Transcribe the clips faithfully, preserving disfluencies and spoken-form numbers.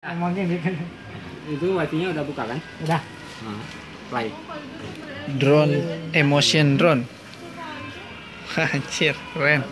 Emangnya gitu. Itu wifi-nya udah buka kan? Udah. Nah, play. Drone, emotion drone. Anjir, keren.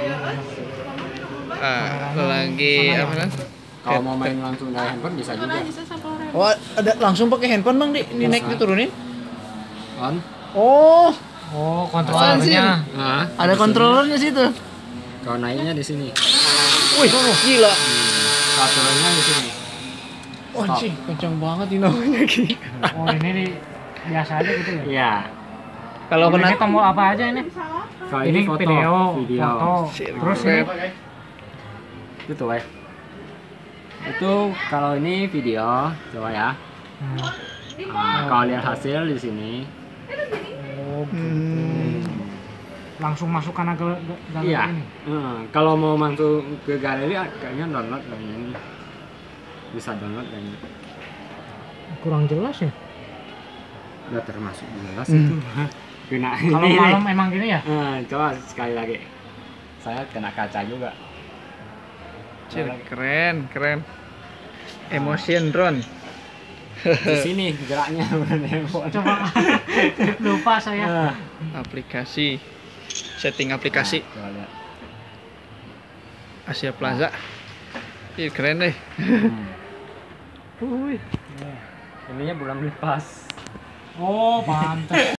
Ah, lagi apa kan? Kalau mau main langsung dari handphone bisa juga. Oh, ada langsung pakai handphone Bang di di naik diturunin. On. Oh, Oh, Apaan kontrolernya. Nah, ada kontrolernya situ. kalau naiknya di sini. Wih, gila. Kontrolernya di sini. Oh, anjing, kencang banget ini namanya gini. Oh, ini nih biasa aja gitu ya. Iya. Kalau Ini kena tombol apa aja ini? Kalau Ini ini foto, video, video. foto. Shit, Terus keren. ini Itu ya. Itu kalau ini video, coba ya. Hmm. Nah, kalau lihat hasil di sini. Oh, Hmm. langsung masukkan ke ke dalam Iya. ini. Hmm, kalau mau masuk ke galeri kayaknya download kayaknya ini. Bisa download kayaknya. Kurang jelas ya. Udah termasuk jelas Hmm. itu. Kena Kalau ini. malam emang gini ya? Nah, coba sekali lagi. Saya kena kaca juga. Anjir, keren, keren. Emotion drone. Di sini geraknya bukan handphone. Coba lupa saya. Nah, Aplikasi. Setting aplikasi coba lihat. Asia Plaza. Ih, keren deh. Hmm. Wih. Ininya belum lepas. Oh, pantas.